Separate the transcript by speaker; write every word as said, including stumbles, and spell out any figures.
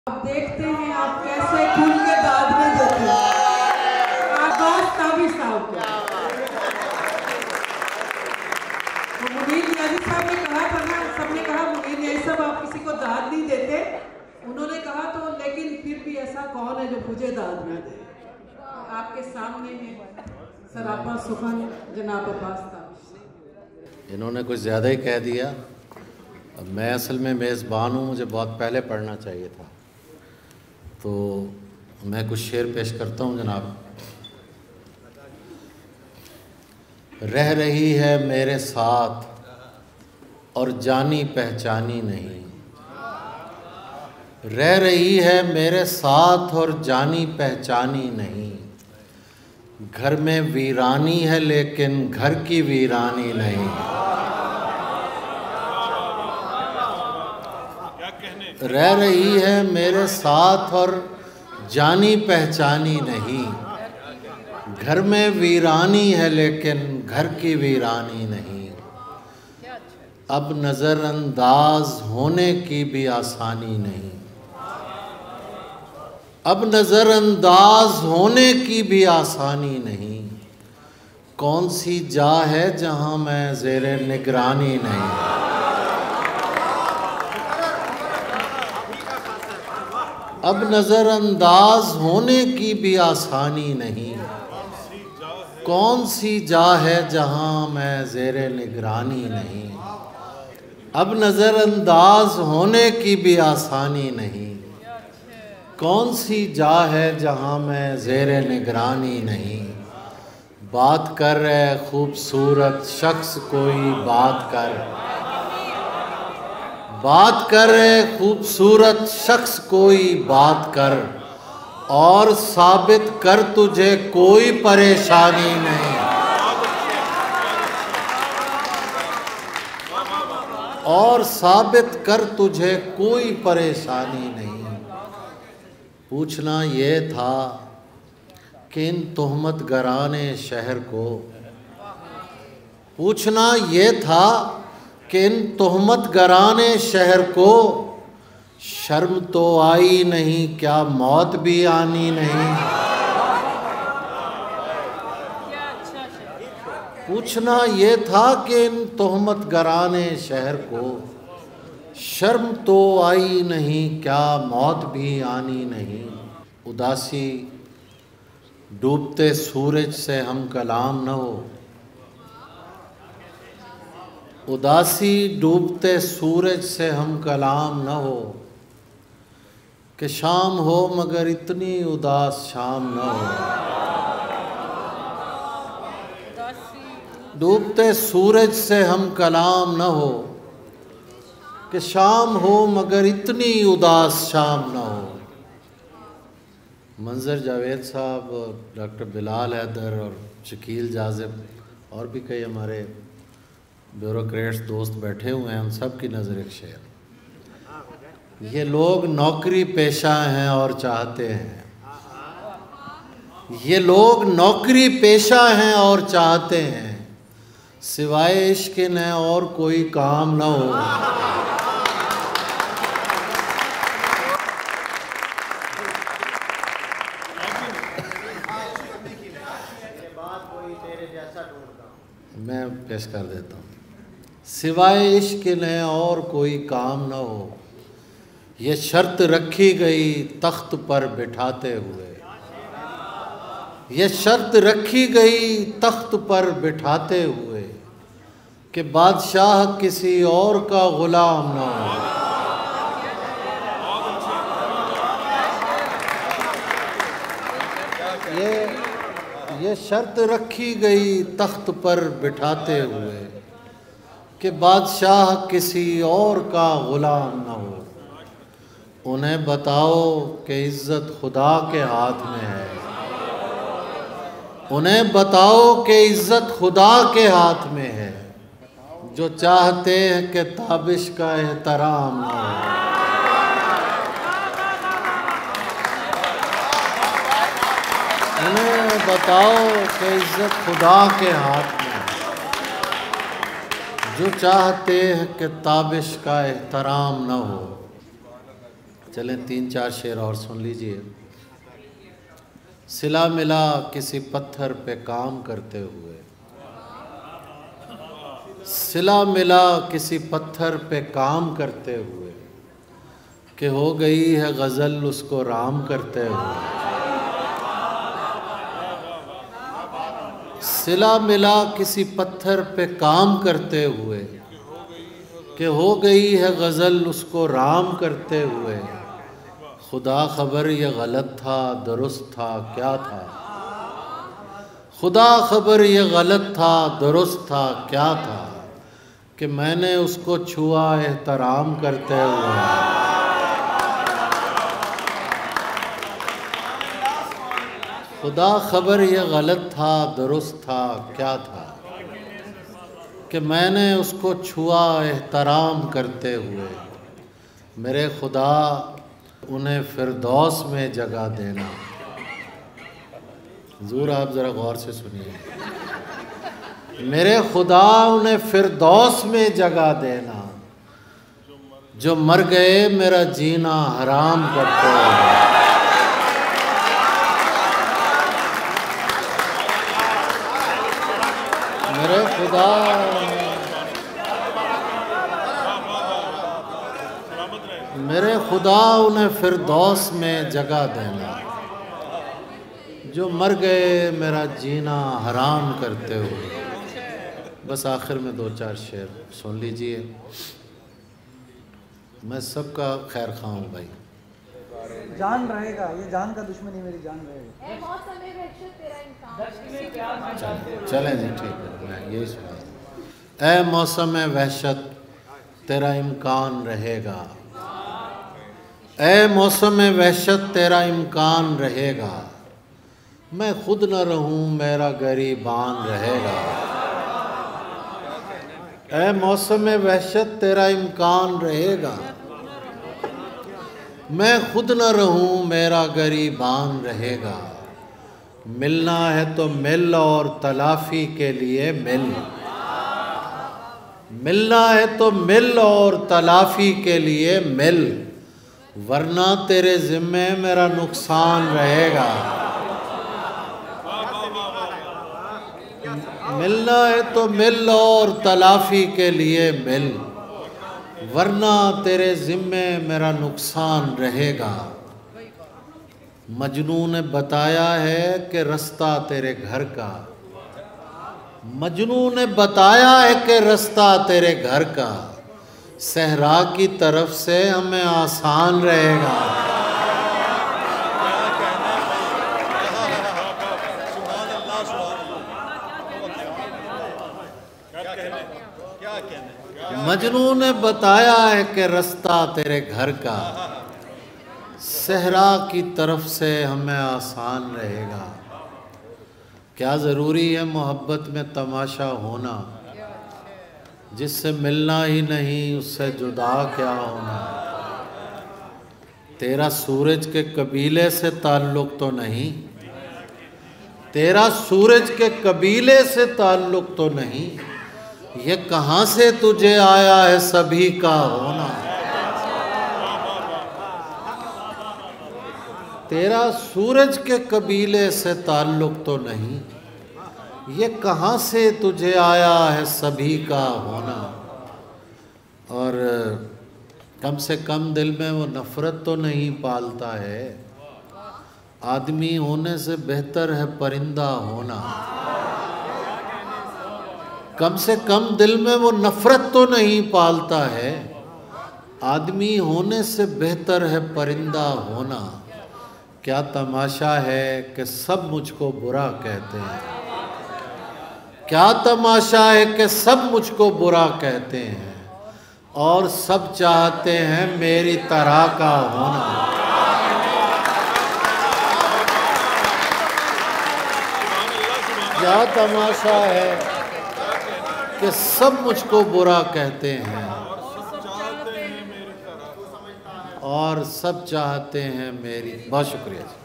Speaker 1: आप देखते हैं आप कैसे खुल के दाद में देते हैं आकाश ताबिश साहब को। तो मुनीर न्याजी साहब ने कहा था ना, सबने कहा मुनीर न्याजी साहब आप किसी को दाद नहीं देते। उन्होंने कहा तो लेकिन फिर भी ऐसा कौन है जो मुझे दाद ना दे। आपके सामने है सरापा सुखन जनाब अब्बास ताबिश।
Speaker 2: इन्होंने कुछ ज़्यादा ही कह दिया। अब मैं असल में मेज़बान हूँ, मुझे बहुत पहले पढ़ना चाहिए था, तो मैं कुछ शेर पेश करता हूँ जनाब। रह रही है मेरे साथ और जानी पहचानी नहीं, रह रही है मेरे साथ और जानी पहचानी नहीं। घर में वीरानी है लेकिन घर की वीरानी नहीं। रह रही है मेरे साथ और जानी पहचानी नहीं। घर में वीरानी है लेकिन घर की वीरानी नहीं। अब नज़रअंदाज होने की भी आसानी नहीं। अब नज़रअंदाज होने की भी आसानी नहीं। कौन सी जा है जहाँ मैं ज़ेरे निगरानी नहीं। अब नज़रअंदाज होने की भी आसानी नहीं। कौन सी जा है जहाँ मैं ज़ेरे निगरानी नहीं। अब नज़रअंदाज होने की भी आसानी नहीं। कौन सी जा है जहाँ मैं ज़ेरे निगरानी नहीं। बात कर रहे खूबसूरत शख्स कोई बात कर, बात कर रहे खूबसूरत शख्स कोई बात कर, और साबित कर तुझे कोई परेशानी नहीं। और साबित कर तुझे कोई परेशानी नहीं। पूछना ये था कि इन तोहमत गराने शहर को, पूछना ये था कि इन तोहमत गराने शहर को शर्म तो आई नहीं, क्या मौत भी आनी नहीं। पूछना ये था कि इन तोहमत गराने शहर को शर्म तो आई नहीं, क्या मौत भी आनी नहीं। उदासी डूबते सूरज से हम कलाम न हो, उदासी डूबते सूरज से हम कलाम न हो। कि शाम हो मगर इतनी उदास शाम न हो। डूबते सूरज से हम कलाम न हो, कि शाम हो मगर इतनी उदास शाम न हो। मंजर जावेद साहब, डॉक्टर बिलाल हैदर और शकील जाज़िब और भी कई हमारे ब्यूरोक्रेट्स दोस्त बैठे हुए हैं, उन सब की नज़र एक शेर। ये लोग नौकरी पेशा हैं और चाहते हैं, ये लोग नौकरी पेशा हैं और चाहते हैं, सिवाय इश्क न और कोई काम न हो। मैं पेश कर देता हूँ। सिवाय इश्क न और कोई काम न हो, ये शर्त रखी गई तख्त पर बिठाते हुए, ये शर्त रखी गई तख्त पर बिठाते हुए, कि बादशाह किसी और का गुलाम न हो। ये ये शर्त रखी गई तख्त पर बिठाते हुए, कि बादशाह किसी और का गुलाम न हो। उन्हें बताओ कि इज़्ज़त खुदा के हाथ में है, उन्हें बताओ कि इज़्ज़त खुदा के हाथ में है, जो चाहते हैं कि ताबिश का एहतराम न हो। उन्हें बताओ कि इज़्ज़त खुदा के हाथ में है, जो चाहते हैं कि ताबिश का एहतराम न हो। चलें तीन चार शेर और सुन लीजिए। सिला मिला किसी पत्थर पे काम करते हुए, सिला मिला किसी पत्थर पे काम करते हुए, कि हो गई है गज़ल उसको राम करते हुए। सिला मिला किसी पत्थर पे काम करते हुए, कि हो गई है गज़ल उसको राम करते हुए। खुदा खबर ये गलत था दुरुस्त था क्या था, खुदा खबर ये गलत था दुरुस्त था क्या था, कि मैंने उसको छुआ एहतराम करते हुए। खुदा खबर ये गलत था दुरुस्त था क्या था, कि मैंने उसको छुआ एहतराम करते हुए। मेरे खुदा उन्हें फिरदौस में जगह देना। ज़रूर आप ज़रा गौर से सुनिए। मेरे खुदा उन्हें फिरदौस में जगह देना, जो मर गए मेरा जीना हराम करते हुए। मेरे खुदा मेरे खुदा उन्हें फिरदौस में जगह देना, जो मर गए मेरा जीना हराम करते हुए। बस आखिर में दो चार शेर सुन लीजिए। मैं सबका खैर खा हूँ भाई।
Speaker 3: जान रहेगा, ये जान का दुश्मन ही मेरी जान रहेगा।
Speaker 2: चलें जी ठीक है, मैं यही सुना। ए मौसम वहशत तेरा इम्कान रहेगा, ए मौसम वहशत तेरा इम्कान रहेगा, मैं खुद न रहूं मेरा गरीबान रहेगा। ए मौसम वहशत तेरा इम्कान रहेगा, मैं खुद न रहूं मेरा गरीबान रहेगा। मिलना है तो मिल और तलाफी के लिए मिल, मिलना है तो मिल और तलाफी के लिए मिल, वरना तेरे ज़िम्मे मेरा नुकसान रहेगा। मिलना है तो मिल और तलाफी के लिए मिल, वरना तेरे ज़िम्मे मेरा नुकसान रहेगा। मजनू ने बताया है कि रास्ता तेरे घर का, मजनू ने बताया है कि रास्ता तेरे घर का, सहरा की तरफ से हमें आसान रहेगा। मजनू ने बताया है कि रास्ता तेरे घर का, सहरा की तरफ से हमें आसान रहेगा। क्या ज़रूरी है मोहब्बत में तमाशा होना, जिससे मिलना ही नहीं उससे जुदा क्या होना। तेरा सूरज के कबीले से ताल्लुक़ तो नहीं, तेरा सूरज के कबीले से ताल्लुक़ तो नहीं, ये कहाँ से तुझे आया है सभी का होना। तेरा सूरज के कबीले से ताल्लुक़ तो नहीं, ये कहाँ से तुझे आया है सभी का होना। और कम से कम दिल में वो नफ़रत तो नहीं पालता है, आदमी होने से बेहतर है परिंदा होना। कम से कम दिल में वो नफ़रत तो नहीं पालता है, आदमी होने से बेहतर है परिंदा होना। क्या तमाशा है कि सब मुझको बुरा कहते हैं, क्या तमाशा है कि सब मुझको बुरा कहते हैं, और सब चाहते हैं मेरी तरह का होना। क्या तमाशा है कि सब मुझको बुरा कहते हैं और सब चाहते हैं मेरी। बहुत शुक्रिया।